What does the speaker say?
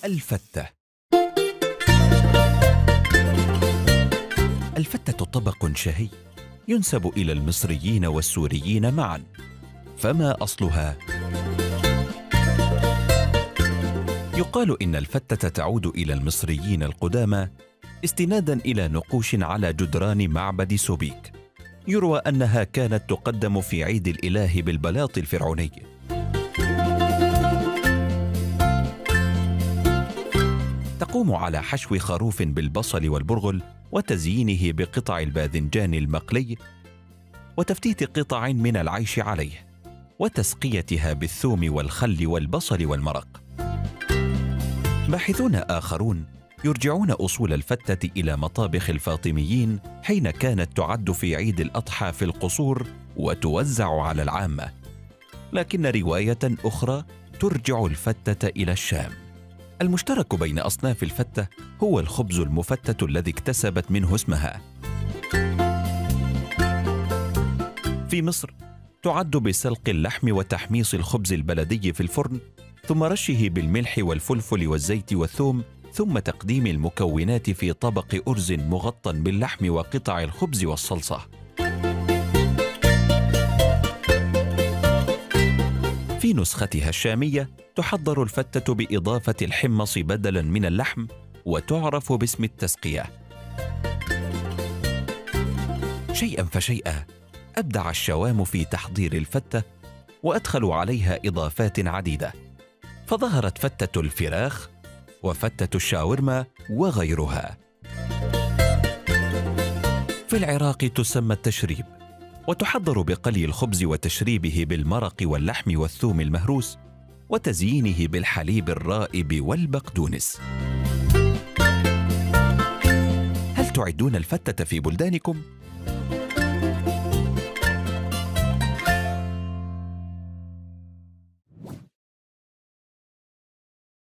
الفتة. الفتة طبق شهي ينسب إلى المصريين والسوريين معا، فما أصلها؟ يقال إن الفتة تعود إلى المصريين القدامى استناداً إلى نقوش على جدران معبد سوبيك، يروى أنها كانت تقدم في عيد الإله بالبلاط الفرعوني. تقوم على حشو خروف بالبصل والبرغل وتزيينه بقطع الباذنجان المقلي وتفتيت قطع من العيش عليه وتسقيتها بالثوم والخل والبصل والمرق. باحثون آخرون يرجعون أصول الفتة إلى مطابخ الفاطميين حين كانت تعد في عيد الأضحى في القصور وتوزع على العامة، لكن رواية أخرى ترجع الفتة إلى الشام. المشترك بين أصناف الفتة هو الخبز المفتت الذي اكتسبت منه اسمها. في مصر تعد بسلق اللحم وتحميص الخبز البلدي في الفرن، ثم رشه بالملح والفلفل والزيت والثوم، ثم تقديم المكونات في طبق أرز مغطى باللحم وقطع الخبز والصلصة. في نسختها الشامية تحضر الفتة بإضافة الحمص بدلاً من اللحم وتعرف باسم التسقية. شيئاً فشيئاً أبدع الشوام في تحضير الفتة وأدخلوا عليها إضافات عديدة، فظهرت فتة الفراخ وفتة الشاورما وغيرها. في العراق تسمى التشريب، وتحضر بقلي الخبز وتشريبه بالمرق واللحم والثوم المهروس وتزيينه بالحليب الرائب والبقدونس. هل تعدون الفتة في بلدانكم؟